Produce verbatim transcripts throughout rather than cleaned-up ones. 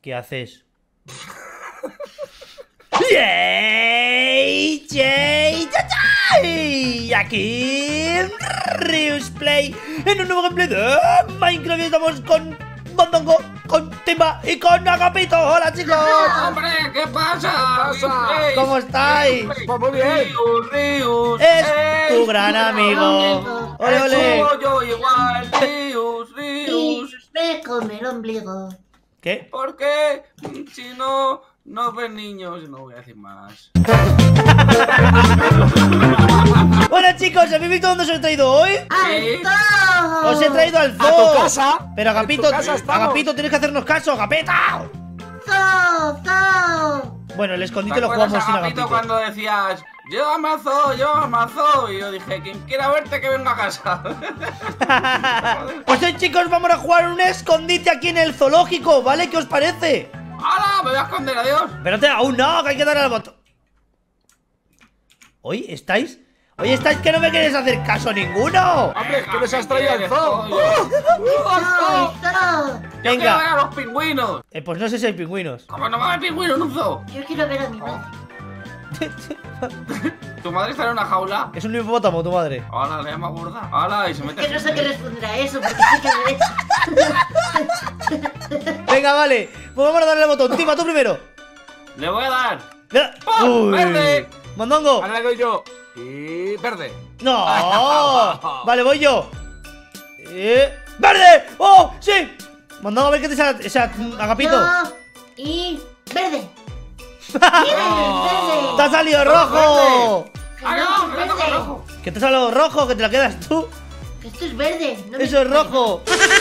¿Qué haces? ¡Yay! ¡Yay! ¡Yay! Aquí Rius Play en un nuevo gameplay de Minecraft. Estamos con Mondongo, con Timba y con Agapito. ¡Hola, chicos! ¡Hombre! ¿Qué pasa? ¿Qué pasa? ¿Cómo estáis? Pues muy bien. Rius, Rius. Es ¡Eh! tu gran amigo. ¡Ole, ole! Yo, yo igual, Rius, Rius. Y me come el ombligo. ¿Qué? ¿Por qué? Si no, no ven niños, no voy a decir más. Bueno, chicos, ¿habéis visto dónde os he traído hoy? ¡Alto! Os he traído al A zoo. tu casa. Pero En Agapito, tu casa estamos. Agapito, tienes que hacernos caso, Agapeta. ¡Zoo! ¡Zoo! Bueno, el ¿Te escondite lo acuerdas, jugamos sin Agapito, Agapito. cuando decías llévame al zoo, llévame al zoo? Y yo dije, quien quiera verte que venga a casa. Pues hoy, chicos, vamos a jugar un escondite aquí en el zoológico, ¿vale? ¿Qué os parece? ¡Hala! Me voy a esconder, adiós. Espérate, aún no, que hay que darle al botón. ¿Hoy estáis? ¿Hoy estáis que no me queréis hacer caso ninguno? Hombre, es que nos has traído al zoo. ¡Zoo! ¡Zoo! Yo quiero ver Venga, a los pingüinos. eh, pues no sé si hay pingüinos. ¿Cómo no va a haber pingüinos en un zoo? Yo quiero ver a mi madre. ¿Tu madre está en una jaula? Es un hipopótamo, tu madre. ¡Hala, le llama gorda! ¡Hala! Y se mete... Que no sé qué responder a eso, porque sí que derecha. Venga, vale, pues vamos a darle al botón. Tima, tú primero. Le voy a dar. Mira. ¡Pum! ¡Verde! Mondongo. Ahora le doy yo. Y verde. No. Vale, voy yo. Eh, ¡Verde! ¡Oh! ¡Sí! Mondongo, a ver qué te sale. O sea, Agapito. Yo y verde. ¡Bien! ¡Verde! ¡Te ha salido rojo! Que ¡Ah, no, no! que ¡Que es le toca verde. rojo! Que te ha salido rojo, que te la quedas tú. Que esto es verde. no me- Eso es rojo.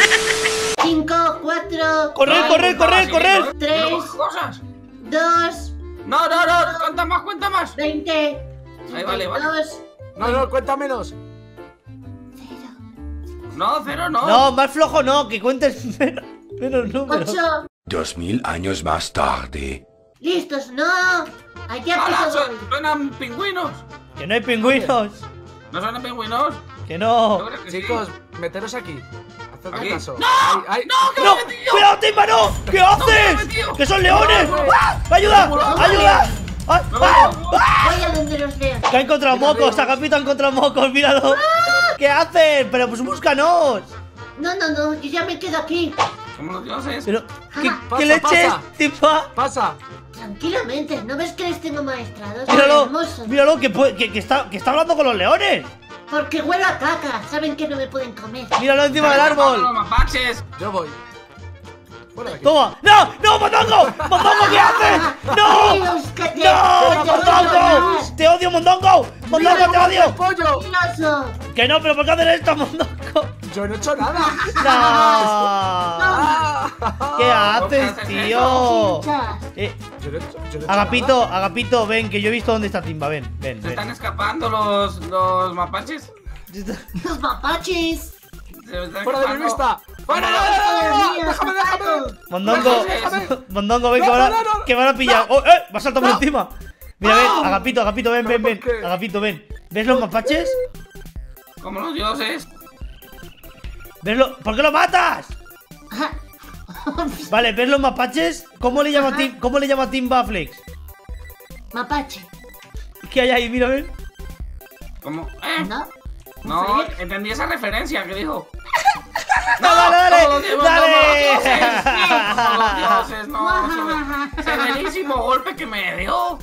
Cinco, cuatro, Correr, Ay, correr, estaba correr, así, correr. ¿no? Tres. No coge cosas. dos, No, no, no. Cuenta más, cuenta más. veinte, Ahí, vale, vale. dos, No, no, cuenta menos. cero, No, cero no. No, más flojo no, que cuentes menos, menos números. ocho. Dos mil años más tarde. Listos, no. Allá ¡Hala! empiezo su- voy. Suenan pingüinos. Que no hay pingüinos. ¿No suenan pingüinos? Que Yo no. creo que sí. Chicos, meteros aquí. Hacedme ¿Aquí? caso. ¡No! Ay, ay. ¡No! ¡Que ¡No! me he metido! ¡Cuidado, Timba, no! ¿Qué haces? metido! ¡Que son leones! No, no. ¡Ah! ¡Ayuda! ¡Ayuda! ¡Ah! Me voy, ¡Ah! me voy. ¡Ah! Voy a donde los leones. Que ha encontrado Mira, mocos, mira. Agapito ha encontrado mocos, míralo. ¿Qué hacen? Pero pues búscanos. No, no, no, yo ya me quedo aquí. Como los dioses. Pero, ¿qué, Pasa, qué leches, pasa. Timba? Pasa. Tranquilamente, ¿no ves que les tengo maestrados? Míralo, Hermoso. míralo, que, puede- que, que está, que está hablando con los leones. Porque huelo a caca, saben que no me pueden comer. Míralo encima del ¡Los árbol. mapaches! Yo voy. Fuera de aquí. Toma. ¡No! ¡No, Mondongo! ¡Mondongo, qué haces! ¡No! Dios, que te- ¡No, que te odio Mondongo! más. ¡Te odio, Mondongo! ¡Mondongo, te odio! ¡Pollo! Mentiroso. Que no, pero ¿por qué hacer esto, Mondongo? Yo no he hecho nada. ¡No! Ah. ¿Qué ¿Por qué haces, haces tío? Chinchas. Eh, Yo no he hecho, yo no he hecho Agapito, nada. Agapito, ven, que yo he visto dónde está Timba. Ven, ven, ¿Se están ven. escapando los, los mapaches? Los mapaches. ¿Se están ¡Fuera de mi escapando? vista! ¡Fuera! Dios ¡No! mío, ¡Déjame, déjame! zapato. Mondongo, Déjame. Mondongo, ven, No, que van a, no, no, no. que van a pillar. ¡Oh, eh! ¡Va a saltar por No. encima! Mira, ven, Agapito, Agapito, ven, ven, ¿Pero ven. por qué? Agapito, ven. ¿Ves los mapaches? Como los dioses. ¿Ves lo- ¿Por qué lo matas? Ajá. Vale, ¿ves los mapaches? ¿Cómo le llama, Ajá. Tim, ¿cómo le llama Timba Flex? Mapache. ¿Qué hay ahí? Mira, ven. ¿Cómo? ¿Eh? ¿No? No, entendí esa referencia que dijo. ¡No, dale, dale! ¡Como los dioses, ¡Dale! como los dioses! ¡No! ¡Se ve- ¡Severísimo golpe que me dio!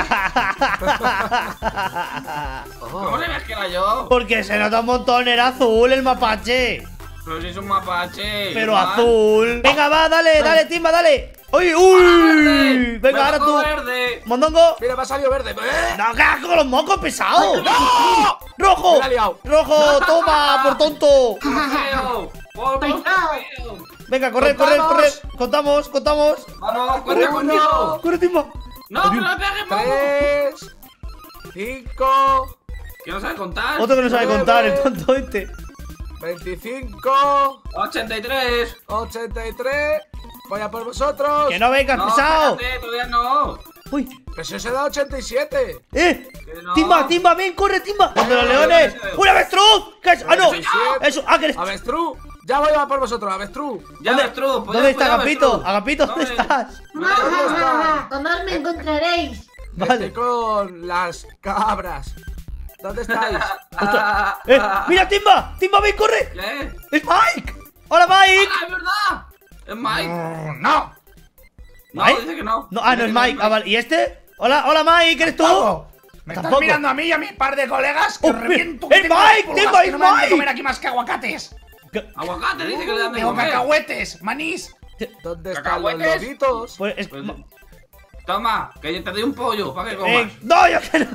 ¿Cómo le ves que era yo? Porque se nota un montón, era azul el mapache. Pero si es un mapache. Pero igual. azul. Venga, va, dale, dale, Timba, dale. ¡Uy, ¡Verde! uy! Venga, Me ahora tocó tú. verde. Mondongo. Mira, me ha salido verde. ¡Eh! ¡No, que hagas con los mocos pesados! ¡No! ¡Rojo! Me la he liado. ¡Rojo! ¡Toma, por tonto! Feo. Por Peinado. feo. Venga, corre, corre, Contamos. corre. Contamos, contamos. Vamos, cuenta conmigo. ¡Corre, Timba! No, que no le pegues, moco. Tres. Cinco. Que no sabe contar. Otro que no sabe Nueve. contar, el tonto este. Veinticinco. ochenta y tres. Ochenta y tres. Voy a por vosotros. ¡Que no vengas, No, pesado! espérate, todavía no. ¡Uy! Pero si os he dado ochenta y siete. ¡Eh! Que no. ¡Timba, Timba, ven, corre, Timba! ¡Donde los Eh, leones! eh, eh. ¡Un avestruz! ¿Qué es? ¡Ah, no! veintisiete. ¡Eso! ¡Ah, que eres! Avestruz. Ya voy a por vosotros, avestruz. Ya ves, True. pues ¿Dónde ya, pues está ya ves, Agapito? True. Agapito, ¿dónde ¿Dónde? estás? Jamás me encontraréis. Vale. Estoy con las cabras. ¿Dónde estáis? Ostras. ¡Eh! ¡Mira, Timba! ¡Timba, ven, corre! ¿Qué? ¡Es Mike! ¡Hola, Mike! ¡Ah, es verdad! ¡Es Mike! Mm, no. No, ¿Mike? dice que no. No, ah, no Dice es que Mike. Ah, vale. ¿Y este? Hola, hola, Mike, ¿eres tú? Tampoco. Me estás Tampoco. mirando a mí y a mi par de colegas que Oh, os reviento. ¡es que tengo Mike! pulgas ¡Timba, que es no me dan de Mike! comer aquí más que aguacates. ¿Qué? Aguacate, dice que le dan de Tengo comer. cacahuetes, manís. ¿Dónde están los ¿Cacahuetes? lobitos? Pues es... Pues, toma, que yo te doy un pollo para que comas. Eh, ¡No, yo que no!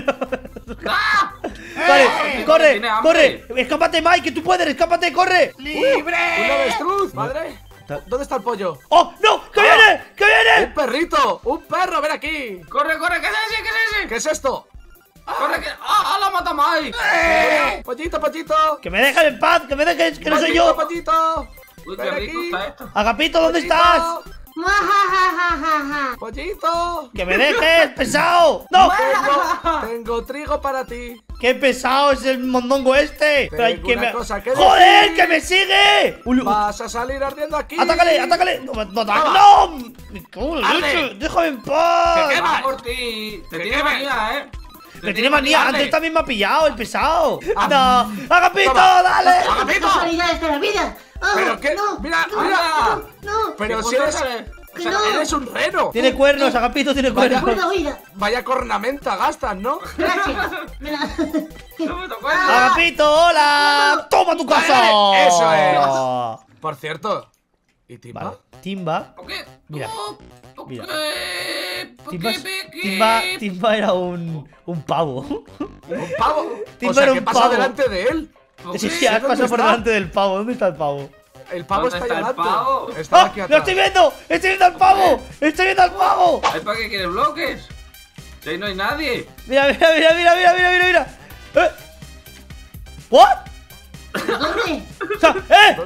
¡Ah! Corre, Eh, corre, tiene hambre. corre. Escápate, Mike, que tú puedes, escápate, corre. ¡Un ¡Libre! avestruz, madre! ¿Dónde está el pollo? ¡Oh, no! ¡Que viene! ¡Que ¡Un viene! perrito! ¡Un perro! ¡Ven aquí! ¡Corre, corre! ¿Qué es ese? ¿Qué es ese? ¿Qué es esto? ¡Corre, que... ¡Ah, ah, la mata Mike! ¡Eh! ¡Pollito, pollito! ¡Que me dejen en paz! ¡Que me dejes! ¡Que no soy yo! ¡Pollito! Uy, qué Ven rico aquí. está esto. Agapito, ¿dónde ¡Pollito! estás? Muajajajaja. ¡Pollito! ¡Que me dejes, pesado! ¡No! Tengo, tengo trigo para ti. ¡Qué pesado es el mondongo este! Pero hay Tengo que una me... cosa que ¡Joder, decir. que me sigue! Uy, uy, Vas a salir ardiendo aquí. ¡Atácale, atácale! ¡No, no, no! ¡No! ¡Me cago en la ¡Arde! leche! ¡Déjame en paz! ¿Qué Va más? por ti. Te ¿Qué tiene quieres? manía, ¿eh? ¡Me tiene manía! dale. Antes también me ha pillado, el pesado. Ah, ¡No! ¡Agapito, toma. dale! ¡Agapito! Casualidades de la vida. Oh, ¿Pero qué? No, Mira, no, mira. no, no. Pero ¿Qué si cosas eres, eres? o sea, No. eres un reno. Tiene cuernos, Agapito tiene Vaya. cuernos. Buena vida. Vaya cornamenta gastas, ¿no? Gracias. Mira. No me tocó Ah. eso. Agapito, hola. ¡Toma tu casa! Vale, eso es. Por cierto. ¿Y Timba? Vale, Timba. ¿Por qué? Mira, Oh, ¿por mira. qué? ¿Por Timba, qué, Peque? Timba, Timba era un, un pavo. ¿Un pavo? Timba O sea, era ¿qué un pasa pavo. delante de él? ¿Por Sí, qué? sí, has ¿Dónde pasado por está? delante del pavo. ¿Dónde está el pavo? El pavo ¿Dónde está está ahí el delante. pavo? Está ¡Ah! aquí ¡Lo atrás. estoy viendo! ¡Estoy viendo al pavo! ¡Estoy viendo al pavo! ¿Ay, para qué quieres bloques? Si ahí no hay nadie. Mira, mira, mira, mira, mira, mira, mira, mira. ¿Eh? ¿What? ¿Dónde? O sea, ¡eh!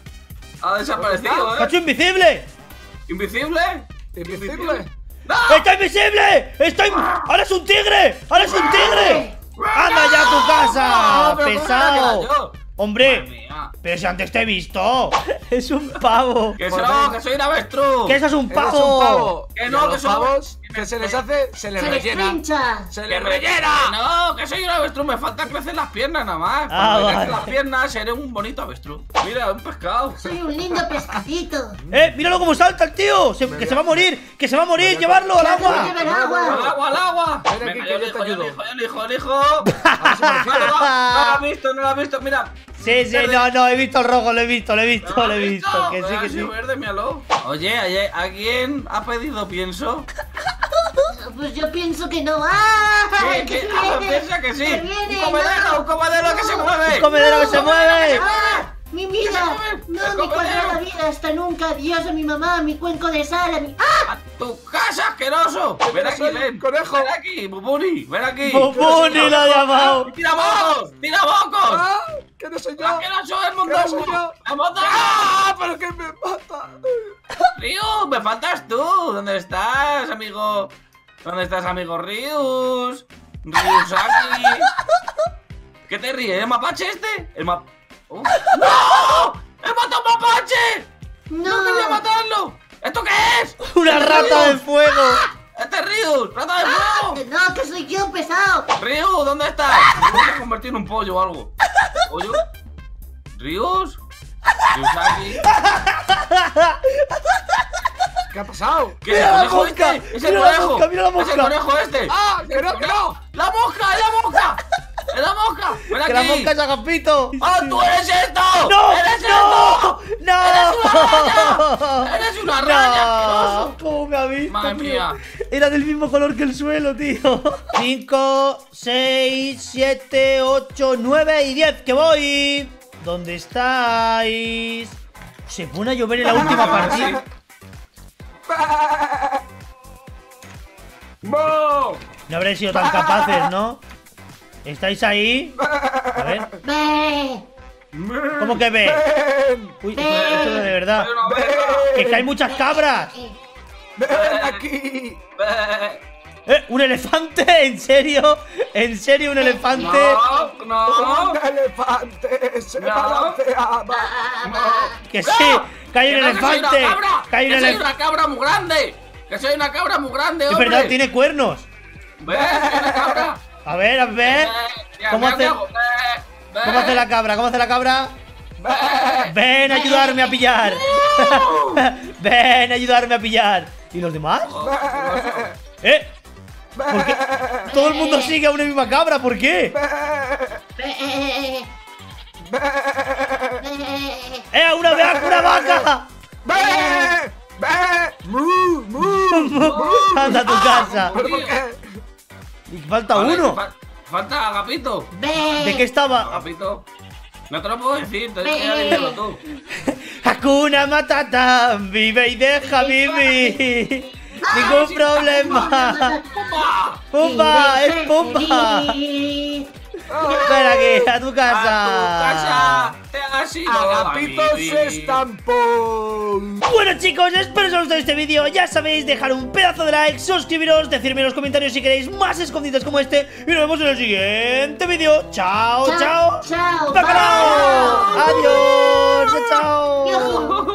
Ha desaparecido, ¿eh? ¡Cacho invisible! ¿Invisible? Invisible. ¡No! ¡Está invisible! ¡Estoy... ¡Ahora es un tigre! ¡Ahora es un tigre! ¡Anda ya a tu casa! No, pero ¿cómo me la ¡Pesado! queda yo? Madre ¡Hombre! mía. Pero si antes te he visto. Es un pavo. Que Por no, favor. que soy un avestruz. Que eso es un Eres pavo. un pavo. Que Y no, a que los son- pavos, que se les hace, se les Se les rellena. pincha. Se ¡Que les me- rellena. que No, que soy un avestruz, me falta crecer las piernas nada más. Ah, Cuando me vale. crezcan las piernas seré un bonito avestruz. Mira, un pescado. Soy un lindo pescadito. ¡Eh! ¡Míralo cómo salta el tío! Se- que se va a morir. ¡Que se va a morir! Voy a- ¡Llevarlo al Ya te voy a agua! beber ¡Al agua. agua, al agua! Ven aquí, Venga, que yo yo te elijo, yo ayudo. elijo, yo elijo, yo elijo. A ver si me No, fío. no, no lo has visto, no lo has visto, mira. Sí, sí, no, no, he visto el rojo, lo he visto, lo he visto, ¿No lo he has visto. Que sí, Ah, que sí. verde, míralo. Oye, oye, ¿alguien ha pedido pienso? Pues yo pienso que no. ¡Ah! ¿Qué? ¡Que ¿Qué? se Ah, viene! piensa que sí. ¡Que viene! Un comedero, ¡No! un comedero que se mueve. ¡Un comedero que se mueve! ¡Ah! ¡Mi vida! se mueve? ¡No, ¡El mi comedero! cuadrada vida! ¡Hasta nunca! ¡Adiós a mi mamá! ¡A mi cuenco de sal! ¡A mi... ¡Ah! ¡A tu casa, asqueroso! Ven aquí, soy ven. conejo. Ven aquí, Bubuni, ven aquí. ¡Bubuni lo ha llamado! ¡Tira bocos! ¡Tira bocos! ¡Ah! ¡Que no soy yo! ¡Asqueroso el ¡Que no mondongo! soy yo! ¡El mondongo! ¡Ah! ¡Pero que me mata! ¡Ryu! ¡Me faltas tú! ¿Dónde estás, amigo? ¿Dónde estás, amigo Ryus? Ryusaki. ¿Qué te ríes? ¿El mapache este? El map... ¡Oh! ¡No! ¡He matado a un mapache! ¡No quería ¡No! matarlo! ¿Esto qué es? ¡Una rata de fuego! ¡Este es Ryus! ¡Rata de fuego! ¡Que no! ¡Que soy yo, pesado! ¡Ryu! ¿Dónde estás? Me voy a convertir en un pollo o algo. ¿Pollo? ¿Ryus? ¿Ryusaki? ¿Qué ha pasado? ¿Qué es el ¡Mira la conejo mosca! este? ¡Es el ¡Mira la conejo! mosca! ¡Mira la ¡Es el mosca! conejo este! ¡Ah! ¡Que no, que no! ¡La mosca! ¡Es la mosca! ¡Es la mosca! ¡Ven ¡Que la aquí! mosca es Agapito! ¡Ah, tú eres esto! ¡No! ¡Eres ¡No! esto! ¡No! ¡Eres una raya! ¡Asqueroso! ¿Cómo me ha visto, Madre tío? mía. Era del mismo color que el suelo, tío. cinco, seis, siete, ocho, nueve y diez. ¡Que voy! ¿Dónde estáis? Se pone a llover en la última partida. ¡Bo! No habréis sido tan capaces, ¿no? ¿Estáis ahí? A ver. ¡Ve! ¿Cómo que ve? ¡Ven! Uy, esto de verdad. ¡Soy una oveja! ¡Que es que hay muchas cabras! ¡Ven aquí! Ve. Eh, ¿un elefante? ¿En serio? ¿En serio un elefante? No, no. Un elefante se No. balanceaba. Que sí, que hay un ¡Que no, que soy elefante. una cabra! Que hay un ¡Que soy elefante. una cabra muy grande! ¡Que soy una cabra muy grande, Es hombre! verdad, tiene cuernos. ¿Ves? Soy una cabra. A ver, a ver. Eh, mira, ¿Cómo mira hace, qué hago. Eh, eh. ¿Cómo hace la cabra? ¿Cómo hace la cabra? Ven a ayudarme a pillar. Ven a ayudarme a pillar. ¿Y los demás? Oh, qué oso. ¿Eh? ¿Por qué? Todo el mundo sigue a una misma cabra, ¿por qué? Eh, ¡Eh, a una vaca, una vaca! ¡Ve! ¡Ve! ¡Mu! ¡Mu! Anda a tu casa. ¿Pero por qué? Y falta Vale, uno. fa- Falta Agapito. ¿De qué estaba? Agapito. No te lo puedo decir, tienes que adivinarlo tú. Hakuna Matata, vive y deja vivir. Ningún sí, problema. ¡Pumba! ¡Pumba! ¡Es Pumba! Ven aquí, a tu casa. ¡A tu casa! ¡Te has ido! Agapitos Agapiti. estampó. Bueno chicos, espero que os haya gustado este vídeo. Ya sabéis, dejar un pedazo de like, suscribiros, decirme en los comentarios si queréis más escondites como este. Y nos vemos en el siguiente vídeo. Chao, chao. Chao. ¡Bacalao! Bye. Adiós. Chao. Yujú.